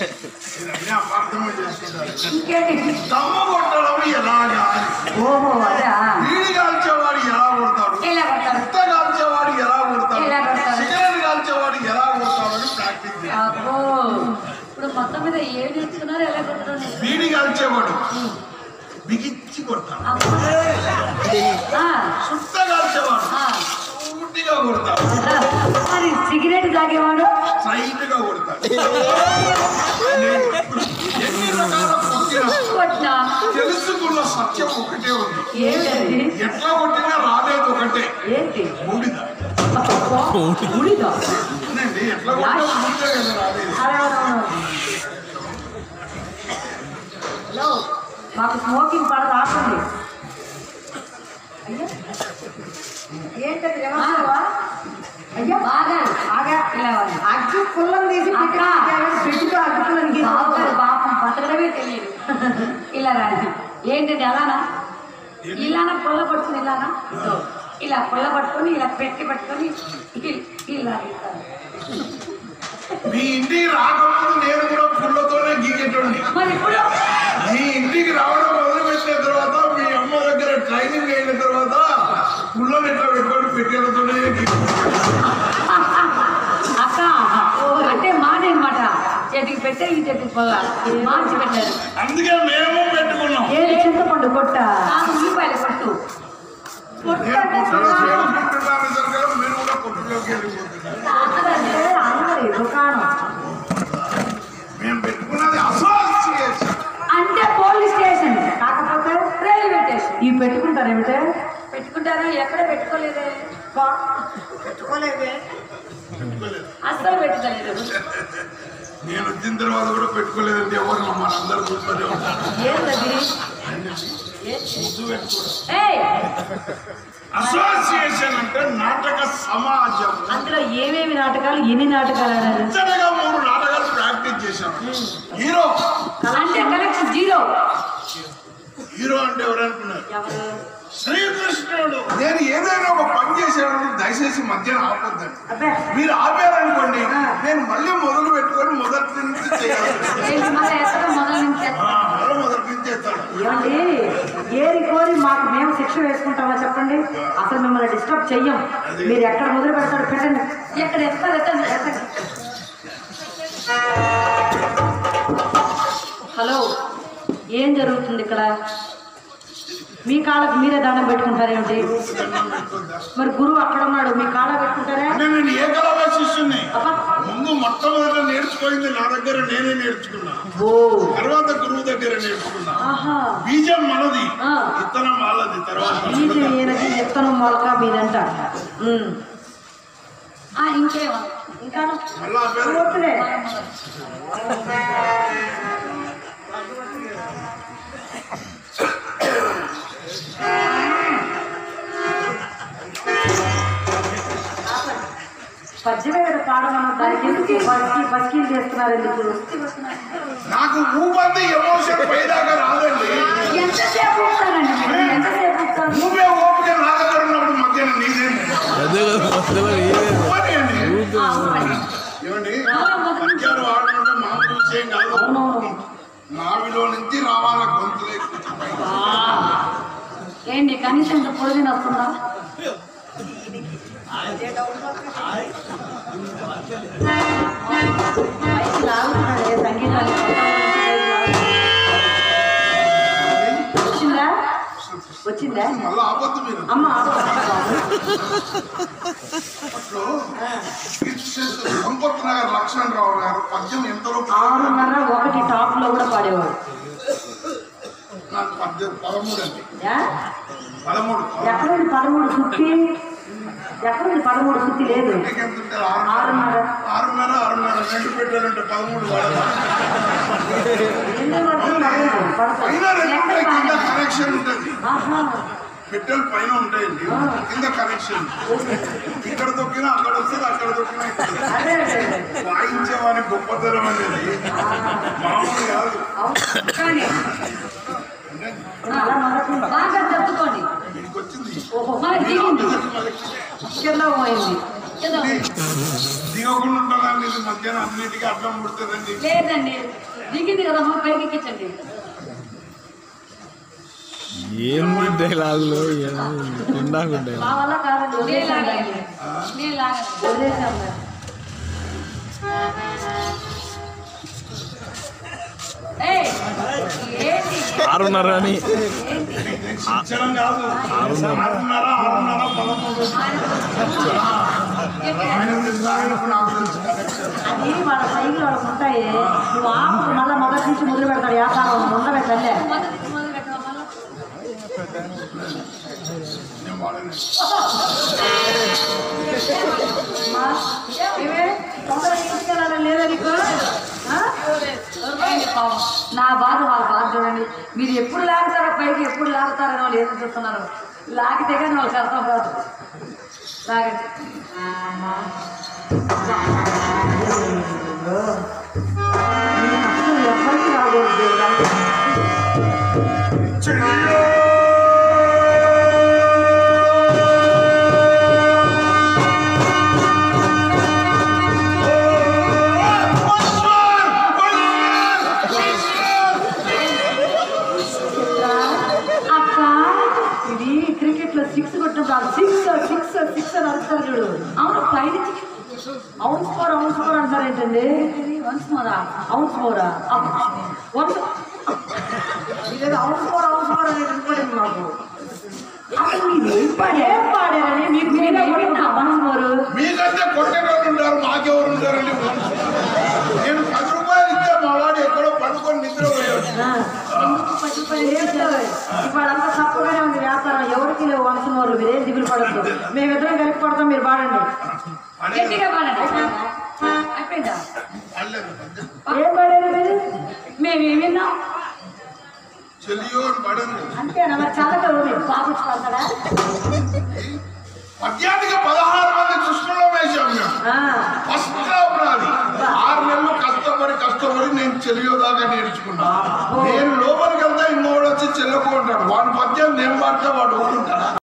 దమ్మ కొట్టడం ఎలాగా? ఓహో అదా. వీడి కాల్చేవాడు ఎలా కొడతాడు, ఉత్త కాల్చేవాడు ఎలా కొడతాడు, సిగరెట్ కాల్చేవాడు ఎలా కొడతాడు అని ప్రాక్టీస్ చేయాలి. ఇప్పుడు మొత్తం మీద ఏం నేర్చుకున్నారు, ఎలా కొడతాడు? వీడి కాల్చేవాడు బిగించి కొడతాడు, సుత్త కాల్చేవాడు సూటిగా కొడతాడు, మరి సిగరెట్ తాగేవాడు స్ట్రైట్ గా కొడతాడు. ఎన్ని రకాల కొట్టినా తెలుసుకున్న సత్యం ఒకటే ఉంది. ఎట్లా కొట్టినా రాలేదు ఒకటే, బూడిద. ఎట్లా కొట్టినా బూడిద కదా రాలేదు. హలో, మాకు స్మోకింగ్ పడదు, ఆపండి. ఏంటది అయ్యా బాగా బాగా అగ్గు పుల్లం తీసి పెట్టుకో, అగ్గు పుల్లని పాపం బతకడమే తెలియదు. ఇలా రాని ఏంటండి అలానా, ఇలానా పుల్ల పట్టుకుని ఇలానా, ఇలా పుల్ల పట్టుకొని ఇలా పెట్టి పట్టుకొని ఇలా మీ ఇంటికి రాకముందు నేను కూడా పుల్లతోనే గీకేటోడిని. మరి ఇప్పుడు మీ ఇంటికి రావడం మొదలు పెట్టిన తర్వాత మీ అమ్మ దగ్గర ట్రైనింగ్ అయిన తర్వాత పుల్లని ఎట్లా పెట్టుకొని పెట్టేలతోనే అక్క అంటే మాది అనమాట. చేతికి పెట్టే ఈ చేతికి పొల్ల మార్చి పెట్టారు. అందుకే మేము పెట్టుకున్నాం. ఏది చింతపండు కొట్ట ఉల్లిపాయలు కొట్టు మీరు కూడా కొట్టులోకి వెళ్ళిపోతున్నారు. దుకాణం మేము పెట్టుకున్నది అసోసియేషన్ అంటే పోలీస్ స్టేషన్, కాకపోతే రైల్వే స్టేషన్. ఇవి పెట్టుకుంటారు ఏమిటే? పెట్టుకుంటారా? ఎక్కడ పెట్టుకోలేదే, పెట్టుకోలేదే, అస్సలు పెట్టుకోలేదు. నేను వచ్చిన తర్వాత కూడా పెట్టుకోలేదండి. ఎవరు మనందరూ చూస్తూనే ఉంటారు. అసోసియేషన్ అంటే నాటక సమాజం. అందులో ఏమేమి నాటకాలు, ఎన్ని నాటకాలు ఆడారు? 3 నాటకాలు ప్రాక్టీస్ చేశాను. హీరో అంటే కలెక్షన్ జీరో. హీరో అంటే ఎవరు అనుకున్నారు? శ్రీకృష్ణుడు. నేను ఏదైనా ఒక పని చేసేటప్పుడు దయచేసి మధ్యన ఆపొద్దండి. మీరు ఆపారనుకోండి, నేను మళ్ళీ మొదలు పెట్టుకొని మొదటి నుంచి చేయాలి. మొదటి నుంచి చేస్తాను. ఏరి కోరి మాకు మేము శిక్ష వేసుకుంటామా చెప్పండి? అసలు మిమ్మల్ని డిస్టర్బ్ చెయ్యం. మీరు ఎక్కడ మొదలు పెడతారు పెట్టండి, ఎక్కడ ఎత్తారు ఎత్తండి. హలో, ఏం జరుగుతుంది ఇక్కడ? మీ కాళ్ళకు మీరే దండం పెట్టుకుంటారేమిటి? మరి గురువు అక్కడ ఉన్నాడు, మీ కాళ్ళ పెట్టుకుంటారా? నేను ఏకలవ్య శిష్యుని. ముందు మొట్టమొదట నేర్చుకోయింది నా దగ్గర నేనే నేర్చుకున్నా, తర్వాత గురువు దగ్గర నేర్చుకున్నా. బీజం మనది, విత్తనం వాళ్ళది. తర్వాత విత్తనం మొలక మీదంట. ఇంకేమో ఇంకా పద్యమే కదా పాడమన్న దానికి ఎందుకు బస్కీలు చేస్తున్నారు? ఎందుకు? నాకు ఊపంది ఎమోషన్ పైదాకా రాదండి. ఎంతసేపు ఊపుతారండి? ఎంతసేపు ఊపుతారు? ఊపే ఓపిక నా దగ్గర ఉన్నప్పుడు మధ్యన నీదేండి. ఏమండి, పద్యాలు ఆడుకుంటే మామూలు విషయం కాదు. నావిలో నుంచి రావాల గొంతులే. ఏంటి కనీసం ఇంత పొడిగిన వస్తుందా? సంగీతాన్ని వచ్చిందా? వచ్చిందా? మళ్ళీ ఆపొద్దు మీరు. అమ్మ సంపత్ నగర్ లక్ష్మణరావు గారు పద్యం ఎంతలో 6:30 టాప్ లో కూడా పాడేవాడు. నాకు పద్యం 13 అండి. 13 ఎక్కడుంది 13 సుత్తి? ఎక్కడుంది 13 సుత్తి? లేదు. 6:30 రెండు పెట్టాలంటే 13 కనెక్షన్ ఉంటుంది. పెట్టెలు పైన ఉంటాయండి, కింద కనెక్షన్. ఇక్కడ తొక్కినా అక్కడ వస్తుంది, అక్కడ తొక్కినా ఇక్కడ. వాయించేవాని గొప్పతనం అనేది మామూలు కాదు. బాగా చెప్పుకోండి. దీనికి వచ్చింది పోయింది. దిగకుండా ఉంటుందండి ఇది మధ్యాహ్నం అన్నిటికీ అర్థం పుడుతుందండి. లేదండి దిగింది కదా పైకి ఎక్కించండి. ఏంది డైలాగులు మా వల్ల కాదండి వదిలేసాం. ఆరున్నర అని శిక్షణం కాదు 6:30 6:13 అది వాళ్ళ సైకిల్ వాళ్ళకు ఉంటాయి. నువ్వు ఆపు మళ్ళీ మొదటి నుంచి మొదలు పెడతాడు వ్యాపారం ఉండవే తల్లే. తొందరగా తీసుకెళ్ళాలని లేదా నీకు? నా బాధ వాళ్ళ బాధ చూడండి. మీరు ఎప్పుడు లాగుతారో పైకి ఎప్పుడు లాగుతారని వాళ్ళు ఏదో చూస్తున్నారు. లాగితే కానీ వాళ్ళకి అర్థం కాదు. లాగండి ఎవరికి రాకూడదు దేవుడా. సిక్స్ కొట్టినప్పుడు సిక్స్ సిక్స్ సిక్స్ అని అంటారు చూడు. అవును పైనుంచి అవును స్కోర్ అంటారు ఏంటండి? వన్స్ మోరా అవును స్కోరా వన్స్ ఇదేదో అవును స్కోర్ అనేది అనుకోలేదు మాకు. అసలు మీరు ఏం పాడారని మీకు మీకంటే కొట్టేవాళ్ళు ఉంటారు, మాకెవరు ఉంటారండి? నేను 10 రూపాయలు ఇస్తే మా వాడు ఎక్కడో పడుకొని నిద్రపోయాడు. ఇవాళంతా తప్పగానే ఉంది వ్యాపారం. ఎవరికి లేవు వంశమోరు. మీరేం దిగులు పడద్దు. మేమిద్దరం కలిపి పడతాం, మీరు పాడండి. గట్టిగా పాడండి. అయిపోయిందా? ఏం పాడారు మీరు? మేమేమి విన్నాం అంతేనా? మరి చల్లగా బాబు పడతాడా? మధ్యాహ్నం 16 మంది కృష్ణలో వేసాం. ఫస్ట్ క్రాప్ నాది. 6 నెలలు కష్టపడి నేను చెలియో దాకా నేర్చుకున్నా. నేను లోపలికి వెళ్తా ఇంకోడు వచ్చి చెల్లకుంటాడు. వాడు మధ్యాహ్నం నేను పడితే వాడు ఊరుకుంటాడా?